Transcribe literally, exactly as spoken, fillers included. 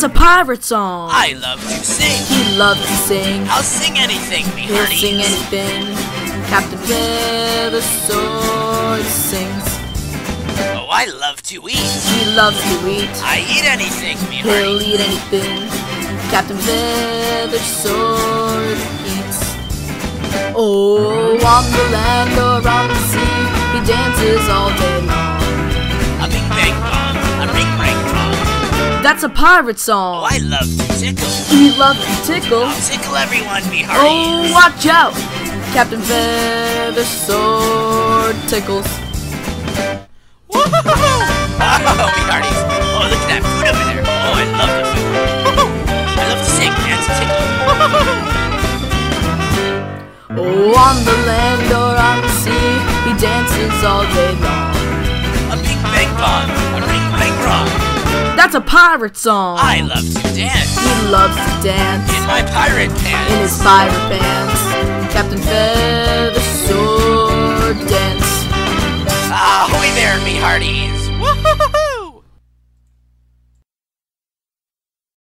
That's a pirate song. I love to sing. He loves to sing. I'll sing anything, me He'll hearties. sing anything. Captain Feather Sword sings. Oh, I love to eat. He loves to eat. I eat anything, me He'll hearties. eat anything. Captain Feather Sword eats. Oh, on the land or on the sea, he dances all day long. A bing bang bong, a ring ring bong. That's a pirate song. Oh, I love to tickle. He loves to tickle. I'll tickle everyone, me Oh, hearties. watch out! Captain Feather Sword tickles. Woo-hoo-hoo! Oh, me hearties. Oh, look at that food over there. Oh, I love the food. I love to sing and to tickle. Oh, on the land or on the sea, he dances all day long. A bing bang bong, a ring ring rong. That's a pirate song. I love to dance. He loves to dance In my pirate pants. in his pirate pants. Captain Feather Sword dance. Ah, ahoy there, me hearties. Woo-hoo-hoo!